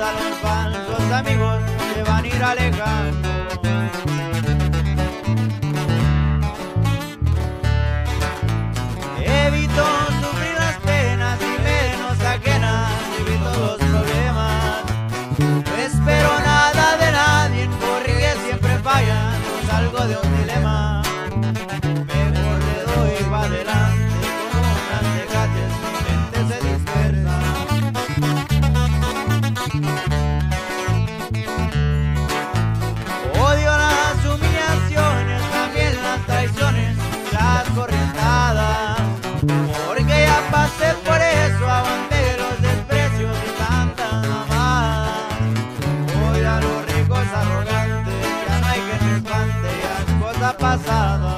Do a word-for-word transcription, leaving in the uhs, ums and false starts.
a los falsos amigos se van a ir alejando. Evito sufrir las penas y menos ajenas, evito los problemas. No espero nada de nadie porque siempre fallan, no salgo de un dilema. Mejor le doy para adelante con unas tecates, mi mente se dispersa. Odio las humillaciones, también las traiciones, las corrientadas, porque ya pasé por eso, aguanté los desprecios y tantas mamadas. Hoy a los ricos arrogantes, ya no hay quien me espante, ya es cosa pasada.